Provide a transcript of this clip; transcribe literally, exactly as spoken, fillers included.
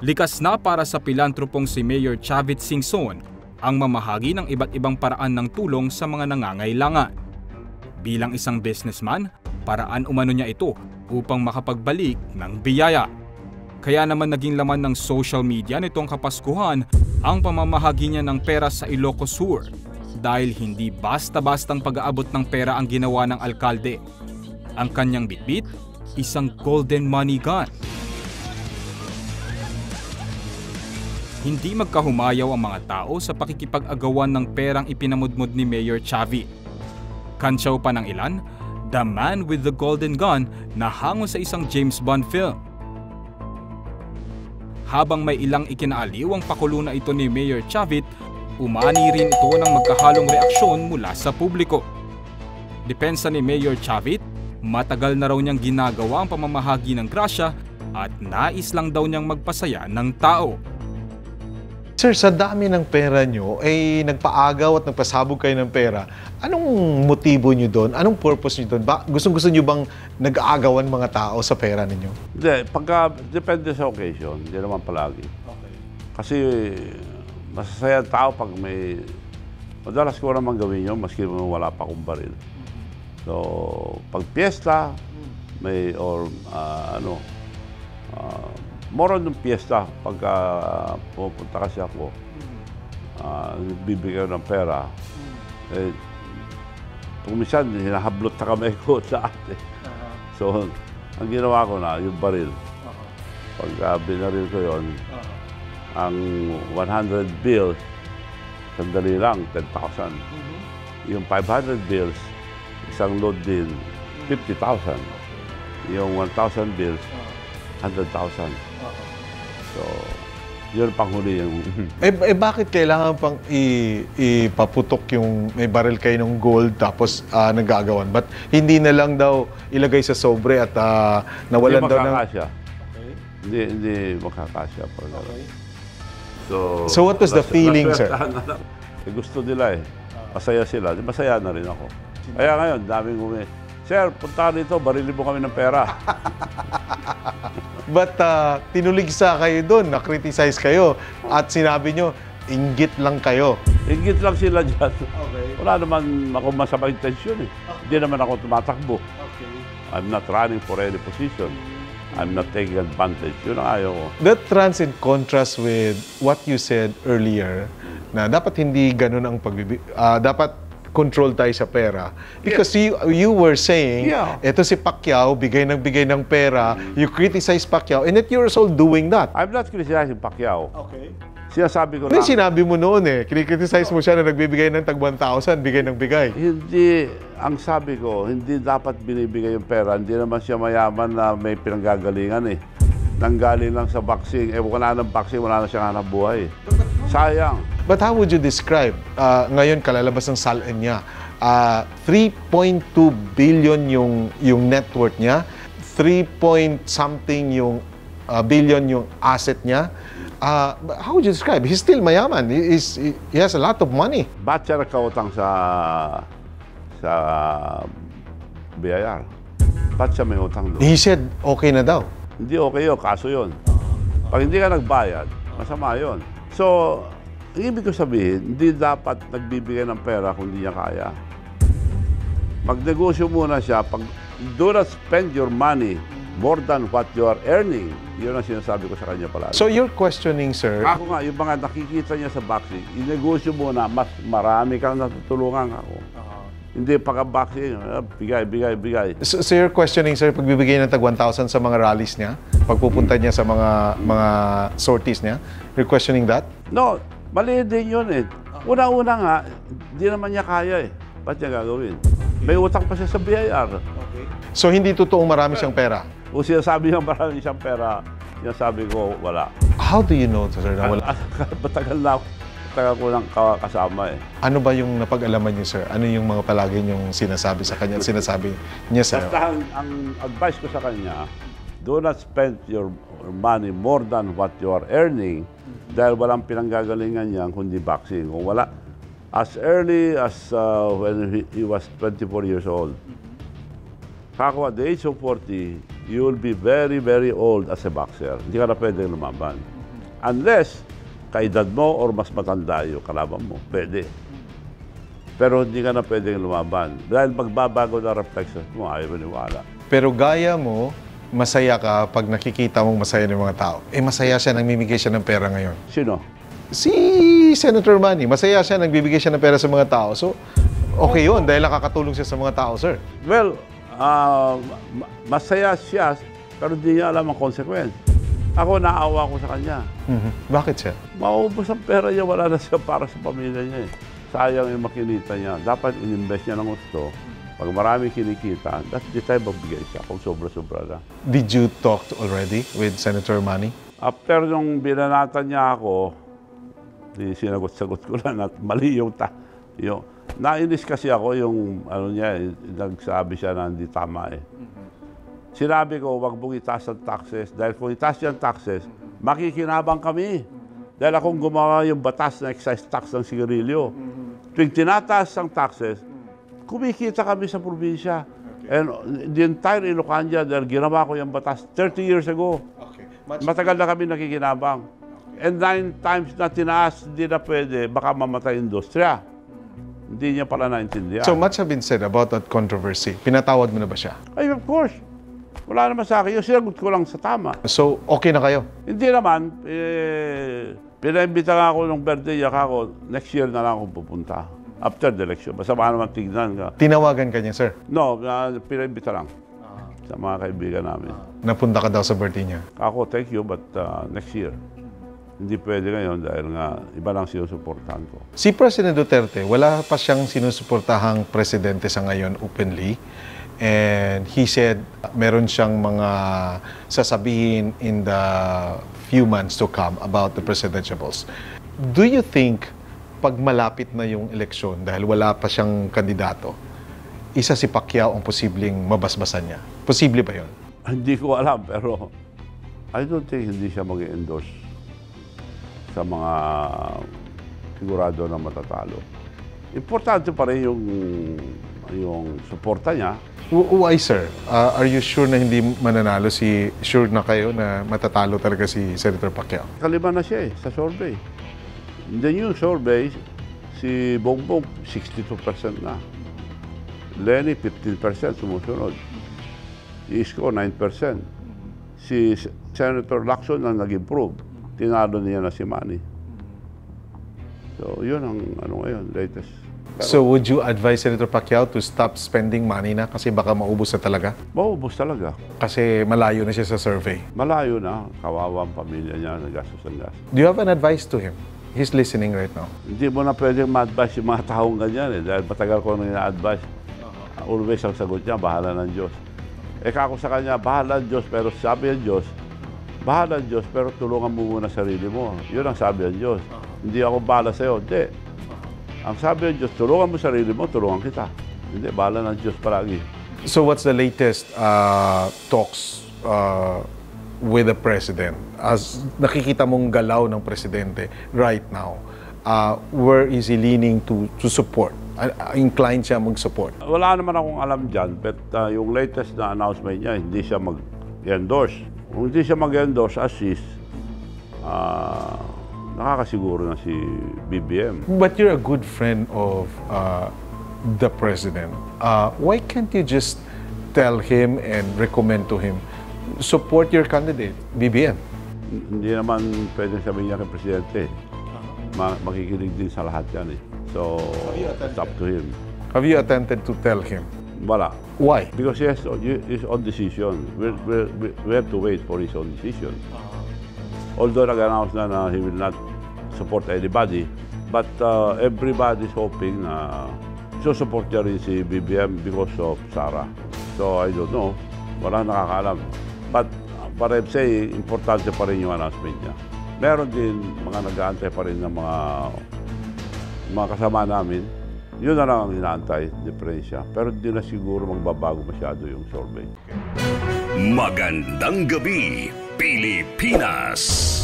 Likas na para sa pilantropong si Mayor Chavit Singson ang mamahagi ng iba't ibang paraan ng tulong sa mga nangangailangan. Bilang isang businessman, paraan umano niya ito upang makapagbalik ng biyaya. Kaya naman naging laman ng social media nitong Kapaskuhan ang pamamahagi niya ng pera sa Ilocos Sur dahil hindi basta-bastang pag-aabot ng pera ang ginawa ng alkalde. Ang kanyang bitbit, isang golden money gun. Hindi magkahumayaw ang mga tao sa pakikipag-agawan ng perang ipinamudmod ni Mayor Chavit. Kantsaw pa ng ilan, The Man with the Golden Gun na hango sa isang James Bond film. Habang may ilang ikinaaliw ang pakulo na ito ni Mayor Chavit, umani rin ito ng magkahalong reaksyon mula sa publiko. Depensa ni Mayor Chavit, matagal na raw niyang ginagawa ang pamamahagi ng grasya at nais lang daw niyang magpasaya ng tao. Sir, sa dami ng pera nyo, ay nagpaagaw at nagpasabog kayo ng pera. Anong motibo nyo doon? Anong purpose nyo doon? Gustong-gusto nyo bang nag-aagawan mga tao sa pera ninyo? Hindi, pagka, depende sa occasion, hindi naman palagi. Okay. Kasi masasaya tao pag may, madalas ko naman gawin yun, maski wala pa akong baril. So, pag piyesta, may, or uh, ano, uh, more on yung piyesta, pagka pupunta kasi ako, uh, bibigyan ng pera, eh, kung minsan, hinahablot na kamay ko sa ate. Uh-huh. So, ang ginawa ko na, yung baril. Uh-huh. Pagka binaril ko yun, uh-huh. ang one hundred bills, sandali lang, ten thousand. Uh-huh. Yung five hundred bills, isang load din, fifty thousand. Okay. Yung one thousand bills, uh-huh. one hundred thousand. So, yun panghuli yung... eh, eh bakit kailangan pang i, ipaputok yung may baril kayo ng gold tapos uh, nagagawan? Ba't hindi na lang daw ilagay sa sobre at uh, nawalan daw ng... Hindi makakasya. Okay. Hindi, hindi makakasya. Okay. So, so what was the feeling, sir? Eh, gusto nila eh. Masaya sila. Masaya na rin ako. Kaya ngayon, daming umi. Sir, punta dito, barilin mo kami ng pera. But uh, tinuligsa kayo doon, na-criticize kayo, at sinabi nyo, inggit lang kayo. Inggit lang sila dyan. Okay. Wala naman ako masamang intensyon eh. Okay. Hindi naman ako tumatakbo. Okay. I'm not running for any position. I'm not taking advantage. Yun ang ayaw ko. That runs in contrast with what you said earlier, na dapat hindi ganun ang pagbibig... Uh, dapat control tayo sa pera. Because yeah. you, you were saying, yeah. eto si Pacquiao, bigay ng bigay ng pera, you criticize Pacquiao, and that you're also doing that. I'm not criticizing Pacquiao. Okay. Sinasabi ko lang. Hindi, sinabi mo noon eh. Kinikriticize mo siya na nagbibigay ng tag one thousand, bigay ng bigay. Hindi, ang sabi ko, hindi dapat binibigay yung pera. Hindi naman siya mayaman na may pinanggagalingan eh. Nanggaling lang sa boxing. Eh, wala ng boxing, wala na siyang hanap buhay. Sayang. But how would you describe, uh, ngayon kalalabas ng S A L N niya, uh, three point two billion yung, yung net worth niya, three point something yung uh, billion yung asset niya. Uh, how would you describe? He's still mayaman. He, is, he has a lot of money. Ba't siya nagkautang sa, sa B I R? Ba't siya may utang doon? He said okay na daw. Hindi okay yun, kaso yun. Pag hindi ka nagbayad, masama yun. So, ang ibig ko sabihin, hindi dapat nagbibigay ng pera kung hindi niya kaya. Magnegosyo muna siya. Pag do not spend your money more than what you are earning, yun ang sinasabi ko sa kanya palagi. So you're questioning, sir? Ako nga, yung mga nakikita niya sa boxing, inegosyo muna, mas marami kang natutulungan ako. Uh-huh. Hindi pagka-boxing, bigay, bigay, bigay. So, so you're questioning, sir, pagbibigay ng tag one thousand sa mga rallies niya? Pagpupunta niya sa mga mga sorties niya? You're questioning that? No. Mali din yun eh. Una-una nga, hindi naman niya kaya eh. Ba't niya gagawin? May utang pa siya sa B I R. Okay. So hindi totoong marami siyang pera? Kung sinasabi niya marami siyang pera, sinasabi ko wala. How do you know, sir, na wala? Matagal na ako. Matagal ko lang kasama eh. Ano ba yung napag-alaman niyo, sir? Ano yung mga palagi niyong sinasabi sa kanya? Sinasabi niya sa'yo? Basta ang, ang advice ko sa kanya, do not spend your money more than what you are earning dahil walang pinanggagalingan niya kundi boxing. Kung wala, as early as uh, when he, he was twenty-four years old, kako at the age of forty, you will be very, very old as a boxer. Hindi ka na pwedeng lumaban. Unless, kaedad mo or mas matanda yung kalaban mo, pwede. Pero hindi ka na pwedeng lumaban. Dahil magbabago na reflexes mo, ayaw maniwala. Pero gaya mo, masaya ka pag nakikita mong masaya ng mga tao. Eh, masaya siya, namimigay siya ng pera ngayon. Sino? Si Senator Manny, masaya siya, nagbibigay siya ng pera sa mga tao. So, okay yun, dahil nakakatulong siya sa mga tao, sir. Well, uh, masaya siya, pero hindi niya alam ang consequence. Ako, naawa ko sa kanya. Mm-hmm. Bakit siya? Maubos ang pera niya, wala na siya para sa pamilya niya. Eh. Sayang yung makinita niya. Dapat in-invest niya ng gusto. Pag marami kinikita, that's the time magbigay siya kung sobra-sobra na. Did you talk to already with Senator Manny? After nung binanatan niya ako, sinagot-sagot ko lang at mali yung ta. Yung, nainis kasi ako yung ano niya, nagsabi siya na hindi tama eh. Sinabi ko, wag mong itaas ang taxes dahil kung itaas yung taxes, makikinabang kami. Dahil akong gumawa yung batas na excise tax ng sigarilyo. Tuwing tinataas ang taxes, kumikita kami sa probinsya. And the entire Ilocania, dahil ginawa ko yung batas thirty years ago. Okay. Matagal na kami nakikinabang. And nine times na tinaas, hindi na pwede, baka mamatay industriya. Hindi niya pala naintindihan. So much have been said about that controversy. Pinatawad mo na ba siya? Ay, of course. Wala naman sa akin. Yung sinagot ko lang sa tama. So, okay na kayo? Hindi naman. Eh, pinaimbita nga ako nung birthday niya ako, next year na lang ako pupunta. After the election. Basta baka naman tignan ka. Tinawagan ka niya, sir? No, uh, pinaimbita lang. Sa mga kaibigan namin. Napunta ka daw sa birthday niya? Ako, thank you, but uh, next year. Hindi pwede ngayon dahil nga iba lang sinusuportahan ko. Si President Duterte, wala pa siyang sinusuportahang presidente sa ngayon openly. And he said, meron siyang mga sasabihin in the few months to come about the presidentials. Do you think, pag malapit na yung eleksyon, dahil wala pa siyang kandidato, isa si Pacquiao ang posibleng mabasbasan niya? Posible ba yun? Hindi ko alam, pero I don't think hindi siya mag-endorse sa mga sigurado na matatalo. Importante pa rin yung, yung suporta niya. Why, sir? Uh, are you sure na hindi mananalo si, sure na kayo na matatalo talaga si Senator Pacquiao? Kalima na siya eh, sa survey. In the new survey, si Bongbong, sixty-two percent na. Lenny, fifteen percent sumusunod. Si Isko, nine percent. Si Senator Lacson na nag-improve. Tinalo niya na si Manny. So, yun ang ano ngayon, latest. Pero, so, would you advise Senator Pacquiao to stop spending money na kasi baka maubos na talaga? Maubos talaga. Kasi malayo na siya sa survey. Malayo na. Kawawa ang pamilya niya, nagastos ang gastos. Do you have an advice to him? He's listening right now. Hindi mo na pwedeng ma-advise yung mga taong ganyan eh. Dahil matagal ko nang ina-advise. Always ang sagot niya, bahala ng Diyos. Eh kako sa kanya, bahala ng Diyos, pero sabi ng Diyos, bahala ng Diyos, pero tulungan mo muna sarili mo. Yun ang sabi ng Diyos. Hindi ako bahala sa'yo. Hindi. Ang sabi ng Diyos, tulungan mo sarili mo, tulungan kita. Hindi, bahala ng Diyos palagi. So what's the latest uh, talks uh, with the President? As nakikita mong galaw ng Presidente right now, uh, where is he leaning to, to support? Uh, inclined siya mag-support? Wala naman akong alam dyan, but uh, yung latest na announcement niya, hindi siya mag-endorse. Kung hindi siya mag-endorse, assist, uh, nakakasiguro na si B B M. But you're a good friend of uh, the President. Uh, why can't you just tell him and recommend to him, support your candidate, B B M? Hindi naman pwedeng sabihin niya kay Presidente. Ma makikinig din sa lahat yan eh. So, it's up to him. Have you attempted to tell him? Wala. Why? Because he has his own decision. We, we, we have to wait for his own decision. Although nag-announce na na he will not support anybody, but uh, everybody is hoping na susupport niya rin si B B M because of Sara. So I don't know, wala nakakaalam. But but I'm saying, importante pa rin yung announcement niya. Meron din mga nag-aantay pa rin ng mga, mga kasama namin. Yun na lang ang inaantay, diferensya. Pero hindi na siguro magbabago masyado yung survey. Magandang Gabi Pilipinas!